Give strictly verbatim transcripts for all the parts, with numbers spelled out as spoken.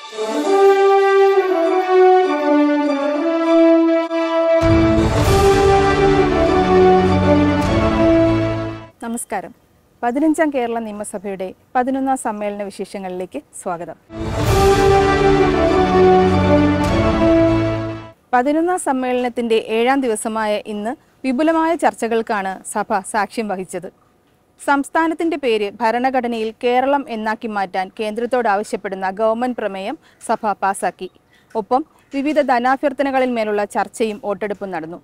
നമസ്കാരം. പതിനഞ്ചാം കേരള നിയമസഭയുടെ പതിനൊന്നാം സമ്മേളന വിശേഷങ്ങളിലേക്ക് സ്വാഗതം. പതിനൊന്നാം സമ്മേളനത്തിന്റെ ഏഴാം ദിവസമായ ഇന്ന് വിപുലമായ ചർച്ചകൾക്കാണ് സഭ സാക്ഷ്യം വഹിച്ചത്. സംസ്ഥാനത്തിന്റെ പേര് ഭരണഘടനയിൽ കേരളം എന്നാക്കി മാറ്റാൻ കേന്ദ്രത്തോട് ആവശ്യപ്പെടുന്ന ഗവൺമെന്റ് പ്രമേയം സഭ പാസാക്കി. ഒപ്പം വിവിധ ധനാഭ്യർത്ഥനകളിന്മേലുള്ള ചർച്ചയും വോട്ടെടുപ്പും നടന്നു.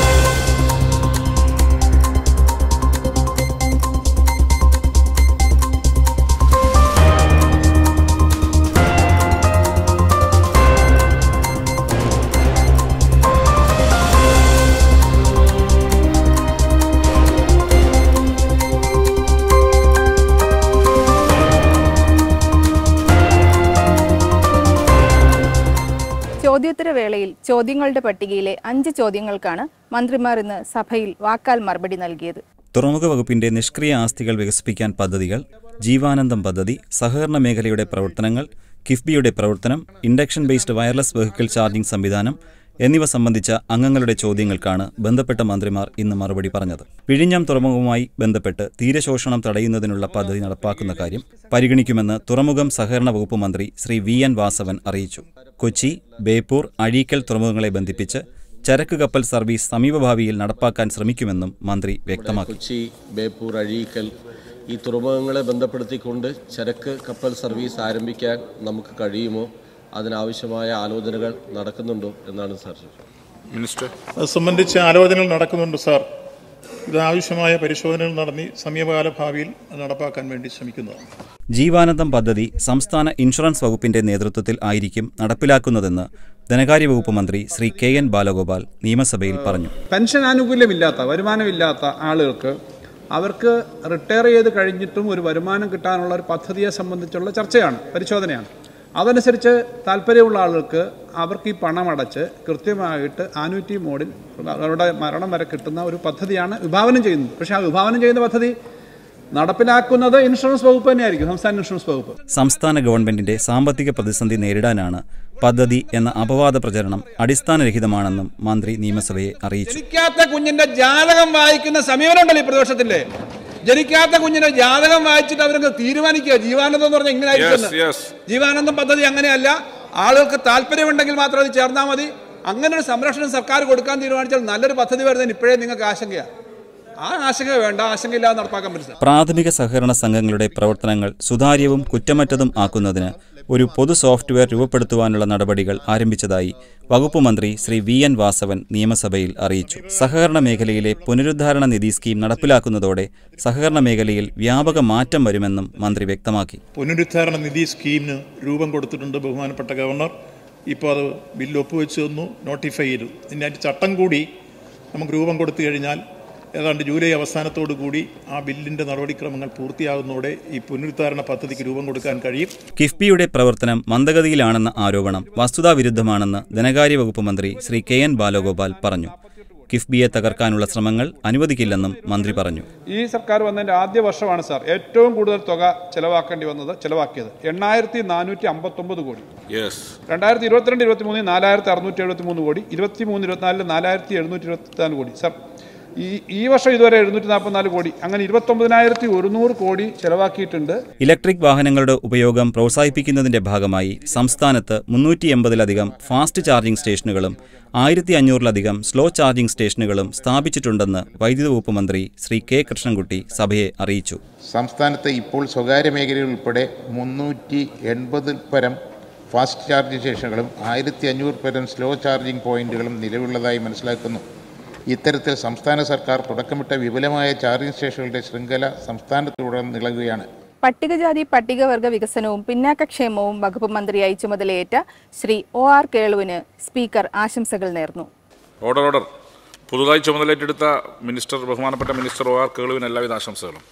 ചോദ്യോത്തരവേളയിൽ ചോദ്യങ്ങളുടെ പട്ടികയിലെ അഞ്ച് ചോദ്യങ്ങൾക്കാണ് മന്ത്രിമാർ ഇന്ന് സഭയിൽ വാക്കാൽ മറുപടി നൽകിയത്. തുറമുഖ വകുപ്പിന്റെ നിഷ്ക്രിയ ആസ്തികൾ വികസിപ്പിക്കാൻ പദ്ധതികൾ, ജീവാനന്ദം പദ്ധതി, സഹകരണ മേഖലയുടെ പ്രവർത്തനങ്ങൾ, കിഫ്ബിയുടെ പ്രവർത്തനം, induction based wireless vehicle charging സംവിധാനം എന്നിവ സംബന്ധിച്ച അംഗങ്ങളുടെ ചോദ്യങ്ങൾക്കാണ് ബന്ധപ്പെട്ട മന്ത്രിമാർ ഇന്ന് മറുപടി പറഞ്ഞത്. വിഴിഞ്ഞം തുറമുഖവുമായി ബന്ധപ്പെട്ട് തീരശോഷണം തടയുന്നതിനുള്ള പദ്ധതി നടപ്പാക്കുന്ന കാര്യം പരിഗണിക്കുമെന്ന് തുറമുഖം സഹകരണ വകുപ്പ് മന്ത്രി ശ്രീ വി എൻ വാസവൻ അറിയിച്ചു. കൊച്ചി, ബേപ്പൂർ, അഴീക്കൽ തുറമുഖങ്ങളെ ബന്ധിപ്പിച്ച് ചരക്ക് കപ്പൽ സർവീസ് സമീപഭാവിയിൽ നടപ്പാക്കാൻ ശ്രമിക്കുമെന്നും മന്ത്രി വ്യക്തമാക്കി. കൊച്ചി, ബേപ്പൂർ, അഴീക്കൽ ഈ തുറമുഖങ്ങളെ ബന്ധപ്പെടുത്തിക്കൊണ്ട് ചരക്ക് കപ്പൽ സർവീസ് ആരംഭിക്കാൻ നമുക്ക് കഴിയുമോ, അതിനാവശ്യമായ ആലോചനകൾ നടക്കുന്നുണ്ടോ എന്നാണ് സാർ. മിനിസ്റ്റർ, അത് സംബന്ധിച്ച് ആലോചനകൾ നടക്കുന്നുണ്ട് സാർ. ഇതാവശ്യമായ പരിശോധനകൾ നടത്തി സമീപകാല ഭാവിയിൽ നടപ്പാക്കാൻ വേണ്ടി ശ്രമിക്കുന്നതാണ്. ജീവാനന്ദം പദ്ധതി സംസ്ഥാന ഇൻഷുറൻസ് വകുപ്പിന്റെ നേതൃത്വത്തിൽ ആയിരിക്കും നടപ്പിലാക്കുന്നതെന്ന് ധനകാര്യ വകുപ്പ് മന്ത്രി ശ്രീ കെ എൻ ബാലഗോപാൽ നിയമസഭയിൽ പറഞ്ഞു. പെൻഷൻ ആനുകൂല്യമില്ലാത്ത, വരുമാനമില്ലാത്ത ആളുകൾക്ക് അവർക്ക് റിട്ടയർ ചെയ്ത് കഴിഞ്ഞിട്ടും ഒരു വരുമാനം കിട്ടാനുള്ള ഒരു പദ്ധതിയെ സംബന്ധിച്ചുള്ള ചർച്ചയാണ്, പരിശോധനയാണ്. അതനുസരിച്ച് താല്പര്യമുള്ള ആളുകൾക്ക് അവർക്ക് ഈ പണം അടച്ച് കൃത്യമായിട്ട് ആനുറ്റി മോഡിൽ അവരുടെ മരണം വരെ കിട്ടുന്ന ഒരു പദ്ധതിയാണ് വിഭാവനം ചെയ്യുന്നത്. പക്ഷേ ആ വിഭാവനം ചെയ്യുന്ന പദ്ധതി നടപ്പിലാക്കുന്നത് ഇൻഷുറൻസ് വകുപ്പ് തന്നെയായിരിക്കും, സംസ്ഥാന ഇൻഷുറൻസ് വകുപ്പ്. സംസ്ഥാന ഗവൺമെന്റിന്റെ സാമ്പത്തിക പ്രതിസന്ധി നേരിടാനാണ് പദ്ധതി എന്ന അപവാദ പ്രചരണം അടിസ്ഥാനരഹിതമാണെന്നും മന്ത്രി നിയമസഭയെ അറിയിച്ചു. ജനിക്കാത്ത കുഞ്ഞിന്റെ ജാതകം വായിക്കുന്ന സമീപനമുണ്ടല്ലോ ഈ പ്രതിപക്ഷത്തിന്റെ. ജനിക്കാത്ത കുഞ്ഞിന്റെ ജാതകം വായിച്ചിട്ട് അവർക്ക് തീരുമാനിക്കുക ജീവാനന്ദം എന്ന് പറഞ്ഞാൽ ഇങ്ങനെ. ജീവാനന്ദം പദ്ധതി അങ്ങനെയല്ല. ആളുകൾക്ക് താല്പര്യമുണ്ടെങ്കിൽ മാത്രം അത് ചേർന്നാൽ മതി. അങ്ങനെ ഒരു സംരക്ഷണം സർക്കാർ കൊടുക്കാൻ തീരുമാനിച്ചാൽ നല്ലൊരു പദ്ധതി വരുന്നതിന് ഇപ്പോഴേ നിങ്ങൾക്ക് ആശങ്കയാണ്. ആ ആശങ്ക വേണ്ട, ആശങ്കയില്ലാതെ നടപ്പാക്കാൻ പറ്റില്ല. പ്രാഥമിക സഹകരണ സംഘങ്ങളുടെ പ്രവർത്തനങ്ങൾ സുതാര്യവും കുറ്റമറ്റതും ആക്കുന്നതിന് ഒരു പൊതു സോഫ്റ്റ്വെയർ രൂപപ്പെടുത്തുവാനുള്ള നടപടികൾ ആരംഭിച്ചതായി വകുപ്പ് മന്ത്രി ശ്രീ വി എൻ വാസവൻ നിയമസഭയിൽ അറിയിച്ചു. സഹകരണ മേഖലയിലെ പുനരുദ്ധാരണ നിധി സ്കീം നടപ്പിലാക്കുന്നതോടെ സഹകരണ മേഖലയിൽ വ്യാപക മാറ്റം വരുമെന്നും മന്ത്രി വ്യക്തമാക്കി. പുനരുദ്ധാരണ നിധി സ്കീമിന് രൂപം കൊടുത്തിട്ടുണ്ട് ബഹുമാനപ്പെട്ട ഗവർണർ. ഇപ്പോൾ അത് ബില്ല് ഒപ്പുവെച്ച് തന്നു, നോട്ടിഫൈ ചെയ്തു. ഇതിൻ്റെ ചട്ടം കൂടി നമുക്ക് രൂപം കൊടുത്തു കഴിഞ്ഞാൽ ഏതാണ്ട് ജൂലൈ അവസാനത്തോടു കൂടി ആ ബില്ലിന്റെ നടപടിക്രമങ്ങൾ പൂർത്തിയാകുന്നതോടെ ഈ പുനരുദ്ധാരണ പദ്ധതിക്ക് രൂപം കൊടുക്കാൻ കഴിയും. കിഫ്ബിയുടെ പ്രവർത്തനം മന്ദഗതിയിലാണെന്ന ആരോപണം വസ്തുതാവിരുദ്ധമാണെന്ന് ധനകാര്യ വകുപ്പ് മന്ത്രി ശ്രീ കെ എൻ ബാലഗോപാൽ പറഞ്ഞു. കിഫ്ബിയെ തകർക്കാനുള്ള ശ്രമങ്ങൾ അനുവദിക്കില്ലെന്നും മന്ത്രി പറഞ്ഞു. ഈ സർക്കാർ വന്നതിന്റെ ആദ്യ വർഷമാണ് സാർ ഏറ്റവും കൂടുതൽ തുക ചെലവാക്കേണ്ടി വന്നത് ചെലവാക്കിയത് എണ്ണായിരത്തി നാനൂറ്റി അമ്പത്തി ഒമ്പത് കോടി. രണ്ടായിരത്തി ഇരുപത്തിരണ്ട് ഇരുപത്തി മൂന്നിൽ നാലായിരത്തി അറുന്നൂറ്റി എഴുപത്തി മൂന്ന് കോടി, ഇരുപത്തി മൂന്ന് ഇരുപത്തിനാലിൽ നാലായിരത്തി എഴുന്നൂറ്റി ഇരുപത്തിനാല് കോടി. സാർ ഈ ഈ വർഷം ഇതുവരെ എഴുന്നൂറ്റി നാൽപ്പത്തിനാല് കോടി, അങ്ങനെ ഇരുപത്തൊമ്പതിനായിരത്തി ഒരുന്നൂറ് കോടി ചെലവാക്കിയിട്ടുണ്ട്. ഇലക്ട്രിക് വാഹനങ്ങളുടെ ഉപയോഗം പ്രോത്സാഹിപ്പിക്കുന്നതിന്റെ ഭാഗമായി സംസ്ഥാനത്ത് മുന്നൂറ്റി എൺപതിലധികം ഫാസ്റ്റ് ചാർജിംഗ് സ്റ്റേഷനുകളും ആയിരത്തി അഞ്ഞൂറിലധികം സ്ലോ ചാർജിംഗ് സ്റ്റേഷനുകളും സ്ഥാപിച്ചിട്ടുണ്ടെന്ന് വൈദ്യുതി വകുപ്പ് മന്ത്രി ശ്രീ കെ കൃഷ്ണൻകുട്ടി സഭയെ അറിയിച്ചു. സംസ്ഥാനത്ത് ഇപ്പോൾ സ്വകാര്യ മേഖലയിൽ ഉൾപ്പെടെ മുന്നൂറ്റി എൺപതിൽ പരം ഫാസ്റ്റ് ചാർജിംഗ് സ്റ്റേഷനുകളും ആയിരത്തി അഞ്ഞൂറ് പരം സ്ലോ ചാർജിംഗ് പോയിന്റുകളും നിലവിലുള്ളതായി മനസ്സിലാക്കുന്നു. ഇത്തരത്തിൽ സംസ്ഥാന സർക്കാർ തുടക്കമിട്ട വിപുലമായ ചാർജിംഗ് സ്റ്റേഷനുകളുടെ ശൃംഖല സംസ്ഥാനത്തുടനീളം നിലകുകയാണ്. പട്ടികജാതി പട്ടികവർഗ വികസനവും പിന്നാക്കക്ഷേമവും വകുപ്പ് മന്ത്രിയായി ചുമതലയേറ്റ ശ്രീ ഒ ആർ കേളുവിന് സ്പീക്കർ ആശംസകൾ നേർന്നു. ഓർഡർ ഓർഡർ പുതുതായി ചുമതലയേറ്റെടുത്ത മിനിസ്റ്റർ ബഹുമാനപ്പെട്ട മിനിസ്റ്റർ ഒ ആർ കേളുവിന് എല്ലാവിധ ആശംസകളും.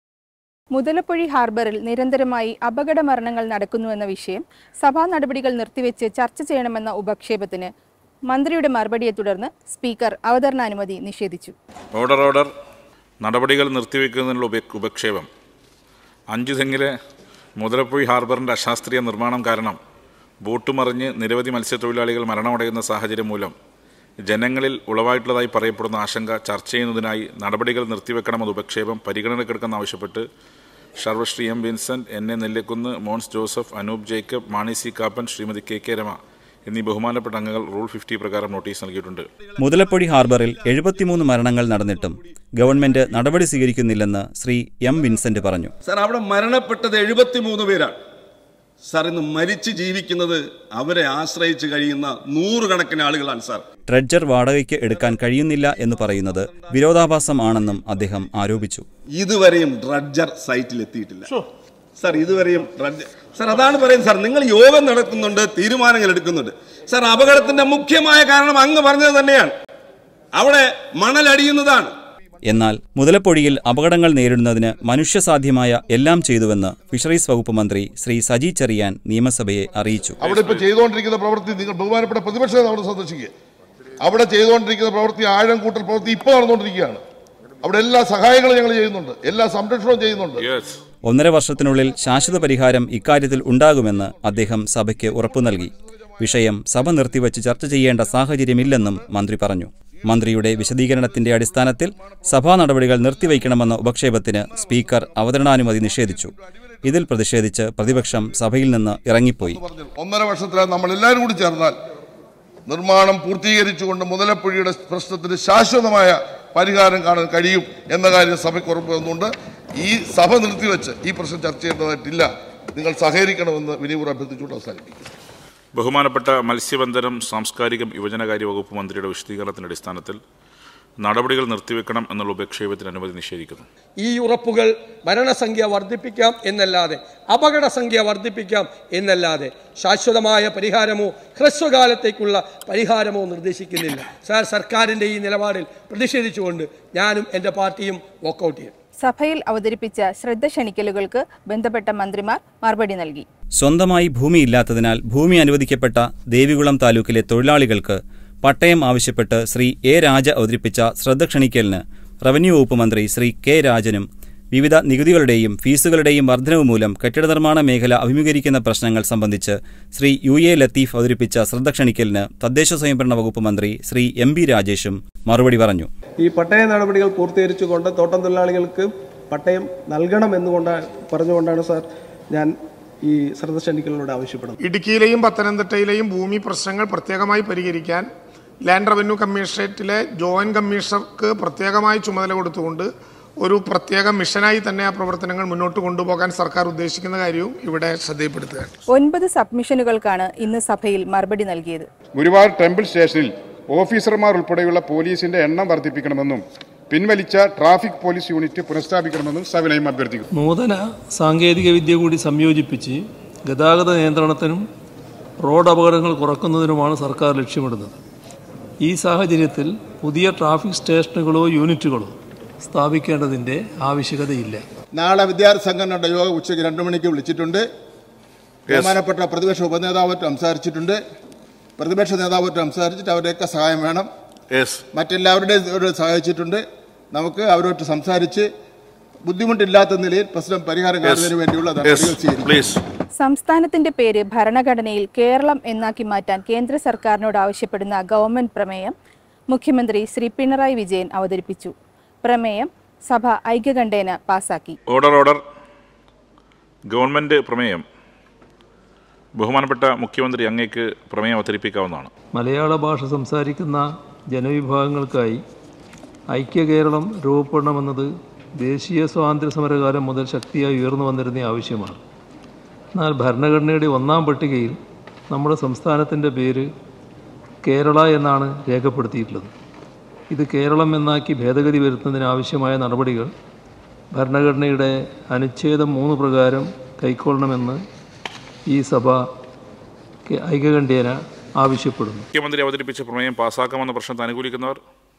മുതലപ്പൊഴി ഹാർബറിൽ നിരന്തരമായി അപകട മരണങ്ങൾ നടക്കുന്നുവെന്ന വിഷയം സഭാ നടപടികൾ നിർത്തിവെച്ച് ചർച്ച ചെയ്യണമെന്ന ഉപക്ഷേപത്തിന് മന്ത്രിയുടെ മറുപടിയെ തുടർന്ന് സ്പീക്കർ അവതരണാനുമതി നിഷേധിച്ചു. ഓർഡർ ഓർഡർ നടപടികൾ നിർത്തിവെക്കുന്നതിനുള്ള ഉപക്ഷേപം. അഞ്ചു തെങ്ങിലെ മുതലപ്പൊഴി ഹാർബറിൻ്റെ അശാസ്ത്രീയ നിർമ്മാണം കാരണം ബോട്ട് മറിഞ്ഞ് നിരവധി മത്സ്യത്തൊഴിലാളികൾ മരണമടയുന്ന സാഹചര്യം മൂലം ജനങ്ങളിൽ ഉളവായിട്ടുള്ളതായി പറയപ്പെടുന്ന ആശങ്ക ചർച്ച ചെയ്യുന്നതിനായി നടപടികൾ നിർത്തിവെക്കണമെന്ന ഉപക്ഷേപം പരിഗണനക്കെടുക്കണമെന്നാവശ്യപ്പെട്ട് Sarvashri M Vincent, N A Nellikkunnu, Mons Joseph, Anoop Jacob, Mani C Kappan, Shrimati K K Rema എന്നീ ബഹുമാനപ്പെട്ട അംഗങ്ങൾ റൂൾ ഫിഫ്റ്റി പ്രകാരം നോട്ടീസ് നൽകിയിട്ടുണ്ട്. മുതലപ്പൊഴി ഹാർബറിൽ എഴുപത്തിമൂന്ന് മരണങ്ങൾ നടന്നിട്ടും ഗവൺമെന്റ് നടപടി സ്വീകരിക്കുന്നില്ലെന്ന് ശ്രീ എം വിൻസെന്റ് പറഞ്ഞു. സാർ, അവിടെ മരണപ്പെട്ടത് എഴുപത്തിമൂന്ന് പേരാണ്. സാർ, ഇന്ന് മരിച്ച് ജീവിക്കുന്നത് അവരെ ആശ്രയിച്ച് കഴിയുന്ന നൂറുകണക്കിന് ആളുകളാണ്. സാർ, ഡ്രഡ്ജർ വാടകയ്ക്ക് എടുക്കാൻ കഴിയുന്നില്ല എന്ന് പറയുന്നത് വിരോധാഭാസം ആണെന്നും അദ്ദേഹം ആരോപിച്ചു. ഇതുവരെയും ഡ്രഡ്ജർ സൈറ്റിൽ എത്തിയിട്ടില്ല. സാർ, ഇതുവരെയും ഡ്രഡ്ജർ സാർ അതാണ് പറയുന്നത്. സാർ, നിങ്ങൾ യോഗം നടത്തുന്നുണ്ട്, തീരുമാനങ്ങൾ എടുക്കുന്നുണ്ട്. സാർ, അപകടത്തിന്റെ മുഖ്യമായ കാരണം അങ്ങ് പറഞ്ഞത് തന്നെയാണ്, അവിടെ മണലടിയുന്നതാണ്. എന്നാൽ മുതലപ്പൊഴിയിൽ അപകടങ്ങൾ നേരിടുന്നതിന് മനുഷ്യസാധ്യമായ എല്ലാം ചെയ്തുവെന്ന് ഫിഷറീസ് വകുപ്പ് മന്ത്രി ശ്രീ സജി ചെറിയാൻ നിയമസഭയെ അറിയിച്ചു. അവിടെ ഇപ്പോൾ ചെയ്തുകൊണ്ടിരിക്കുന്ന പ്രവൃത്തി നിങ്ങൾ ബഹുമാനപ്പെട്ട പ്രതിപക്ഷ നേതാവ് സന്ദർശിക്കുക. അവിടെ ചെയ്തുകൊണ്ടിരിക്കുന്ന പ്രവൃത്തി ആഴം കൂട്ടൽ പ്രവൃത്തി ഇപ്പോൾ നടന്നുകൊണ്ടിരിക്കുകയാണ്. അവിടെ എല്ലാ സഹായങ്ങളും ഞങ്ങൾ ചെയ്യുന്നുണ്ട്, എല്ലാ സംരക്ഷണവും ചെയ്യുന്നുണ്ട്. ഒന്നര വർഷത്തിനുള്ളിൽ ശാശ്വത പരിഹാരം ഇക്കാര്യത്തിൽ ഉണ്ടാകുമെന്ന് അദ്ദേഹം സഭയ്ക്ക് ഉറപ്പു നൽകി. വിഷയം സഭ നിർത്തിവച്ച് ചർച്ച ചെയ്യേണ്ട സാഹചര്യമില്ലെന്നും മന്ത്രി പറഞ്ഞു. മന്ത്രിയുടെ വിശദീകരണത്തിന്റെ അടിസ്ഥാനത്തിൽ സഭാ നടപടികൾ നിർത്തിവയ്ക്കണമെന്ന ഉപക്ഷേപത്തിന് സ്പീക്കർ അവതരണാനുമതി നിഷേധിച്ചു. ഇതിൽ പ്രതിഷേധിച്ച് പ്രതിപക്ഷം സഭയിൽ നിന്ന് ഇറങ്ങിപ്പോയി. ഒന്നര വർഷത്തിലാണ് നമ്മൾ എല്ലാവരും കൂടി ചേർന്നാൽ നിർമ്മാണം പൂർത്തീകരിച്ചുകൊണ്ട് മുതലപ്പൊഴിയുടെ പ്രശ്നത്തിന് ശാശ്വതമായ പരിഹാരം കാണാൻ കഴിയും എന്ന കാര്യം സഭയ്ക്ക് ഉറപ്പ് തന്നുകൊണ്ട് ഈ സഭ നിർത്തിവെച്ച് ഈ പ്രശ്നം ചർച്ച ചെയ്യേണ്ടതായിട്ടില്ല. നിങ്ങൾ സഹകരിക്കണമെന്ന് വിനീപൂർ അഭ്യർത്ഥിച്ചുകൊണ്ട് അവസാനിപ്പിക്കും. ബഹുമാനപ്പെട്ട മത്സ്യബന്ധനം, സാംസ്കാരികം, യുവജനകാര്യ വകുപ്പ് മന്ത്രിയുടെ വിശദീകരണത്തിന്റെ അടിസ്ഥാനത്തിൽ നടപടികൾ നിർത്തിവെക്കണം എന്നുള്ള ഉപക്ഷേപത്തിന് അനുമതി നിഷേധിക്കുന്നു. ഈ ഉറപ്പുകൾ മരണസംഖ്യ വർദ്ധിപ്പിക്കാം എന്നല്ലാതെ, അപകട സംഖ്യ വർദ്ധിപ്പിക്കാം എന്നല്ലാതെ ശാശ്വതമായ പരിഹാരമോ ഹ്രസ്വകാലത്തേക്കുള്ള പരിഹാരമോ നിർദ്ദേശിക്കുന്നില്ല. സാർ, സർക്കാരിന്റെ ഈ നിലപാടിൽ പ്രതിഷേധിച്ചുകൊണ്ട് ഞാനും എൻ്റെ പാർട്ടിയും വോക്കൌട്ട് ചെയ്യും. സഭയിൽ അവതരിപ്പിച്ച ശ്രദ്ധ ക്ഷണിക്കലുകൾക്ക് ബന്ധപ്പെട്ട മന്ത്രിമാർ മറുപടി നൽകി. സ്വന്തമായി ഭൂമിയില്ലാത്തതിനാൽ ഭൂമി അനുവദിക്കപ്പെട്ട ദേവികുളം താലൂക്കിലെ തൊഴിലാളികൾക്ക് പട്ടയം ആവശ്യപ്പെട്ട് ശ്രീ എ രാജ അവതരിപ്പിച്ച ശ്രദ്ധ ക്ഷണിക്കലിന് റവന്യൂ വകുപ്പ് മന്ത്രി ശ്രീ കെ രാജനും വിവിധ നികുതികളുടെയും ഫീസുകളുടെയും വർധനവ് മൂലം കെട്ടിട നിർമ്മാണ മേഖല അഭിമുഖീകരിക്കുന്ന പ്രശ്നങ്ങൾ സംബന്ധിച്ച് ശ്രീ യു എ ലത്തീഫ് അവതരിപ്പിച്ച ശ്രദ്ധ ക്ഷണിക്കലിന് തദ്ദേശ സ്വയംഭരണ വകുപ്പ് മന്ത്രി ശ്രീ എം ബി രാജേഷും മറുപടി പറഞ്ഞു. ഈ പട്ടയ നടപടികൾ പൂർത്തീകരിച്ചുകൊണ്ട് തോട്ടം തൊഴിലാളികൾക്ക് പട്ടയം നൽകണമെന്നുകൊണ്ടാണ് പറഞ്ഞുകൊണ്ടാണ് സാർ ഞാൻ ഈ ശ്രദ്ധ ക്ഷണിക്കലിനോട് ആവശ്യപ്പെടുന്നത്. ഇടുക്കിയിലെയും പത്തനംതിട്ടയിലെയും ഭൂമി പ്രശ്നങ്ങൾ പ്രത്യേകമായി പരിഹരിക്കാൻ ലാൻഡ് റവന്യൂ കമ്മീഷണറേറ്റിലെ ജോയിന്റ് കമ്മീഷണർക്ക് പ്രത്യേകമായി ചുമതല കൊടുത്തുകൊണ്ട് ഒരു പ്രത്യേക മിഷനായി തന്നെ ആ പ്രവർത്തനങ്ങൾ മുന്നോട്ട് കൊണ്ടുപോകാൻ സർക്കാർ ഉദ്ദേശിക്കുന്ന കാര്യവും ഇവിടെ ശ്രദ്ധയിൽപ്പെടുത്തുകയാണ്. ഒൻപത് സബ്മിഷനുകൾക്കാണ് ഇന്ന് സഭയിൽ മറുപടി നൽകിയത്. ഗുരുവായൂർ ടെമ്പിൾ സ്റ്റേഷനിൽ ഓഫീസർമാർ ഉൾപ്പെടെയുള്ള പോലീസിന്റെ എണ്ണം വർദ്ധിപ്പിക്കണമെന്നും പിൻവലിച്ച ട്രാഫിക് പോലീസ് യൂണിറ്റ് പുനഃസ്ഥാപിക്കണമെന്നും സവിനയം അഭ്യർത്ഥിക്കുന്നു. നൂതന സാങ്കേതിക വിദ്യ കൂടി സംയോജിപ്പിച്ച് ഗതാഗത നിയന്ത്രണത്തിനും റോഡ് അപകടങ്ങൾ കുറയ്ക്കുന്നതിനുമാണ് സർക്കാർ ലക്ഷ്യമിടുന്നത്. ഈ സാഹചര്യത്തിൽ പുതിയ ട്രാഫിക് സ്റ്റേഷനുകളോ യൂണിറ്റുകളോ സ്ഥാപിക്കേണ്ടതിൻ്റെ ആവശ്യകതയില്ല. നാളെ വിദ്യാർത്ഥി സംഘടനയുടെ യോഗം ഉച്ചയ്ക്ക് രണ്ടു മണിക്ക് വിളിച്ചിട്ടുണ്ട്. ബഹുമാനപ്പെട്ട പ്രതിപക്ഷ ഉപനേതാവായിട്ട് സംസാരിച്ചിട്ടുണ്ട്. പ്രതിപക്ഷ നേതാവായിട്ട് സംസാരിച്ചിട്ട് അവരുടെയൊക്കെ സഹായം വേണം. മറ്റെല്ലാവരുടെയും സഹായിച്ചിട്ടുണ്ട്. നമുക്ക് അവരോട്ട് സംസാരിച്ച് ബുദ്ധിമുട്ടില്ലാത്ത നിലയിൽ പ്രശ്നം പരിഹാരം കാണുന്നതിന് വേണ്ടിയുള്ള നടപടികൾ സ്വീകരിക്കും. സംസ്ഥാനത്തിന്റെ പേര് ഭരണഘടനയിൽ കേരളം എന്നാക്കി മാറ്റാൻ കേന്ദ്ര സർക്കാരിനോട് ആവശ്യപ്പെടുന്ന ഗവൺമെന്റ് പ്രമേയം മുഖ്യമന്ത്രി ശ്രീ പിണറായി വിജയൻ അവതരിപ്പിച്ചു. പ്രമേയം സഭ ഐക്യകണ്ഠേന പാസാക്കി. ഓർഡർ ഓർഡർ ഗവൺമെന്റ് പ്രമേയം. ബഹുമാനപ്പെട്ട മുഖ്യമന്ത്രി, അങ്ങേക്ക് പ്രമേയം അവതരിപ്പിക്കാവുന്നതാണ്. മലയാള ഭാഷ സംസാരിക്കുന്ന ജനവിഭാഗങ്ങൾക്കായി ഐക്യ കേരളം രൂപപ്പെടണമെന്നത് ദേശീയ സ്വാതന്ത്ര്യ സമരകാലം മുതൽ ശക്തിയായി ഉയർന്നു വന്നിരുന്ന ആവശ്യമാണ്. എന്നാൽ ഭരണഘടനയുടെ ഒന്നാം പട്ടികയിൽ നമ്മുടെ സംസ്ഥാനത്തിൻ്റെ പേര് കേരള എന്നാണ് രേഖപ്പെടുത്തിയിട്ടുള്ളത്. ഇത് കേരളം എന്നാക്കി ഭേദഗതി വരുത്തുന്നതിനാവശ്യമായ നടപടികൾ ഭരണഘടനയുടെ അനുച്ഛേദം മൂന്ന് പ്രകാരം കൈക്കൊള്ളണമെന്ന് ഈ സഭ ഐക്യകണ്ഠേന ആവശ്യപ്പെടുന്നു. മുഖ്യമന്ത്രി അവതരിപ്പിച്ച പ്രമേയം പാസ്സാക്കാമെന്ന പ്രശ്നത്തെ അനുകൂലിക്കുന്നവർ,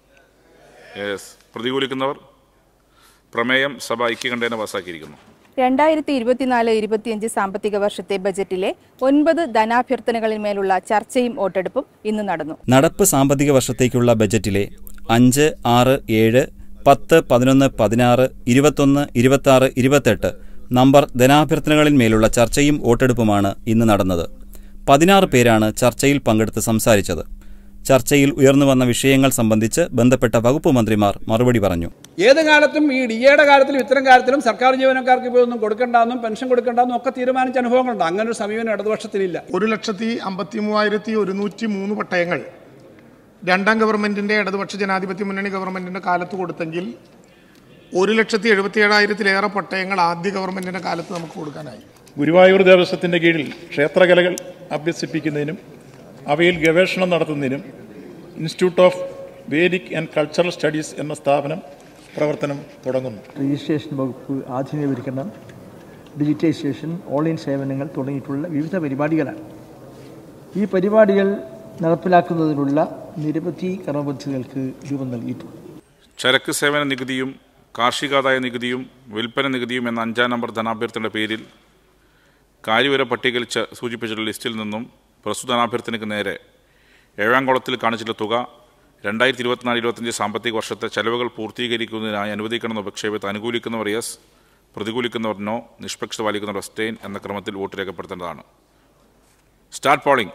പ്രതികൂലിക്കുന്നവർ. പ്രമേയം സഭ ഐക്യകണ്ഠേന പാസ്സാക്കിയിരിക്കുന്നു. രണ്ടായിരത്തി ഇരുപത്തിനാല് ഇരുപത്തിയഞ്ച് സാമ്പത്തിക വർഷത്തെ ബജറ്റിലെ ഒൻപത് ധനാഭ്യർത്ഥനകളിന്മേലുള്ള ചർച്ചയും വോട്ടെടുപ്പും ഇന്ന് നടന്നു. നടപ്പ് സാമ്പത്തിക വർഷത്തേക്കുള്ള ബജറ്റിലെ അഞ്ച്, ആറ്, ഏഴ്, പത്ത്, പതിനൊന്ന്, പതിനാറ്, ഇരുപത്തൊന്ന്, ഇരുപത്തി ഇരുപത്തെട്ട് നമ്പർ ധനാഭ്യർത്ഥനകളിന്മേലുള്ള ചർച്ചയും വോട്ടെടുപ്പുമാണ് ഇന്ന് നടന്നത്. പതിനാറ് പേരാണ് ചർച്ചയിൽ പങ്കെടുത്ത് സംസാരിച്ചത്. ചർച്ചയിൽ ഉയർന്നുവന്ന വിഷയങ്ങൾ സംബന്ധിച്ച് ബന്ധപ്പെട്ട വകുപ്പ് മന്ത്രിമാർ മറുപടി പറഞ്ഞു. ഏത് കാലത്തും ഈ ഡി എയുടെ കാര്യത്തിലും ഇത്തരം കാര്യത്തിലും സർക്കാർ ജീവനക്കാർക്ക് ഇപ്പോൾ ഒന്നും കൊടുക്കേണ്ടെന്നും പെൻഷൻ കൊടുക്കേണ്ടെന്നും ഒക്കെ തീരുമാനിച്ച അനുഭവങ്ങളുണ്ട്. അങ്ങനെ ഒരു സമീപനം ഇടതുപക്ഷത്തിനില്ല. ഒരു ലക്ഷത്തി അമ്പത്തി മൂവായിരത്തി ഒരുന്നൂറ്റി മൂന്ന് പട്ടയങ്ങൾ രണ്ടാം ഗവൺമെന്റിന്റെ ഇടതുപക്ഷ ജനാധിപത്യ മുന്നണി ഗവൺമെന്റിന്റെ കാലത്ത് കൊടുത്തെങ്കിൽ ഒരു ലക്ഷത്തി എഴുപത്തി ഏഴായിരത്തിലേറെ പട്ടയങ്ങൾ ആദ്യ ഗവൺമെന്റിന്റെ കാലത്ത് നമുക്ക് കൊടുക്കാനായി. ഗുരുവായൂർ ദേവസ്വത്തിന്റെ കീഴിൽ ക്ഷേത്രകലകൾ അഭ്യസിപ്പിക്കുന്നതിനും അവയിൽ ഗവേഷണം നടത്തുന്നതിനും institute of Vedic and cultural studies എന്ന സ്ഥാപനം പ്രവർത്തനം തുടങ്ങുന്നു. രജിസ്ട്രേഷൻ വകുപ്പ് ആധുനികവൽക്കരണം, ഡിജിറ്റൈസേഷൻ, ഓൺലൈൻ സേവനങ്ങൾ തുടങ്ങിയിട്ടുള്ള വിവിധ പരിപാടികളാണ്. ഈ പരിപാടികൾ നടപ്പിലാക്കുന്നതിനുള്ള നിരവധി കർമ്മപദ്ധതികൾക്ക് രൂപം നൽകിയിട്ടുണ്ട്. ചരക്ക് സേവന നികുതിയും കാർഷികാദായ നികുതിയും വിൽപ്പന നികുതിയും എന്ന അഞ്ചാം നമ്പർ ധനാഭ്യർത്ഥനയുടെ പേരിൽ കാര്യവിവര പട്ടികയിൽ സൂചിപ്പിച്ചിട്ടുള്ള ലിസ്റ്റിൽ നിന്നും പ്രസ്തുത ധനാഭ്യർത്ഥനയ്ക്ക് നേരെ ഏഴാം കോളത്തിൽ കാണിച്ചിട്ടുള്ള തുക രണ്ടായിരത്തി ഇരുപത്തിനാല് ഇരുപത്തഞ്ച് സാമ്പത്തിക വർഷത്തെ ചെലവുകൾ പൂർത്തീകരിക്കുന്നതിനായി അനുവദിക്കണമെന്ന ഉപക്ഷേപത്തെ അനുകൂലിക്കുന്നവർ യെസ്, പ്രതികൂലിക്കുന്നവർ നോ, നിഷ്പക്ഷത പാലിക്കുന്നവർ അബ്സ്റ്റെയിൻ എന്ന ക്രമത്തിൽ വോട്ട് രേഖപ്പെടുത്തേണ്ടതാണ്. Start polling.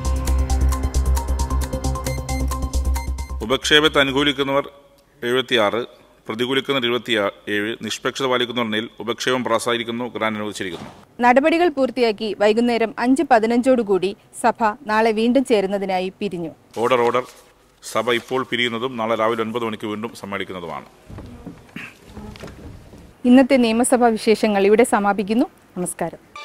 ഉപക്ഷേപത്തെ അനുകൂലിക്കുന്നവർ എഴുപത്തിയാറ്, പ്രതികൂലിക്കുന്നവർ ഇരുപത്തി ഏഴ്, നിഷ്പക്ഷത പാലിക്കുന്നവർ നിൽ. ഉപക്ഷേപം പാസായിരിക്കുന്നു. ഗ്രാന്റ് അനുവദിച്ചിരിക്കുന്നു. നടപടികൾ പൂർത്തിയാക്കി വൈകുന്നേരം അഞ്ച് പതിനഞ്ചോടുകൂടി സഭ നാളെ വീണ്ടും ചേരുന്നതിനായി പിരിഞ്ഞു. Order order. സഭ ഇപ്പോൾ പിരിയുന്നതും നാളെ രാവിലെ ഒൻപത് മണിക്ക് വീണ്ടും സമ്മേളിക്കുന്നതുമാണ്. ഇന്നത്തെ നിയമസഭാ വിശേഷങ്ങൾ ഇവിടെ സമാപിക്കുന്നു. നമസ്കാരം.